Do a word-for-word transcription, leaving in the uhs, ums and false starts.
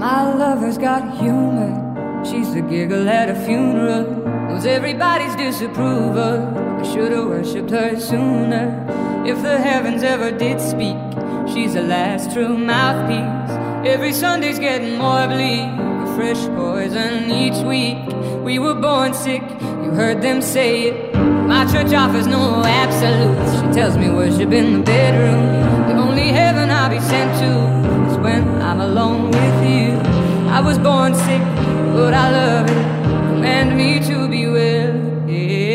My lover's got humor. She's the giggle at a funeral. Knows everybody's disapproval. I should've worshipped her sooner. If the heavens ever did speak, she's the last true mouthpiece. Every Sunday's getting more bleak, a fresh poison each week. We were born sick, you heard them say it. My church offers no absolutes. She tells me worship in the bedroom. The only heaven I'll be sent to is when I'm alone with you. I was born sick, but I love it. Command me to be well, yeah.